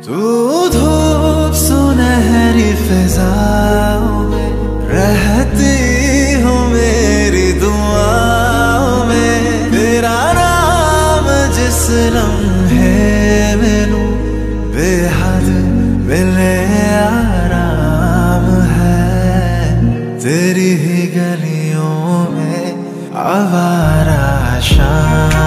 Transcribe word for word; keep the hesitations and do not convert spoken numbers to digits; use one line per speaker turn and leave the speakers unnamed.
तू धूप सुनहरी फिजाओं में रहती हो मेरी दुआओं में। तेरा नाम जिस लम्हे मिलूं बेहद मिले आराम है। तेरी ही गलियों में आवारा शाम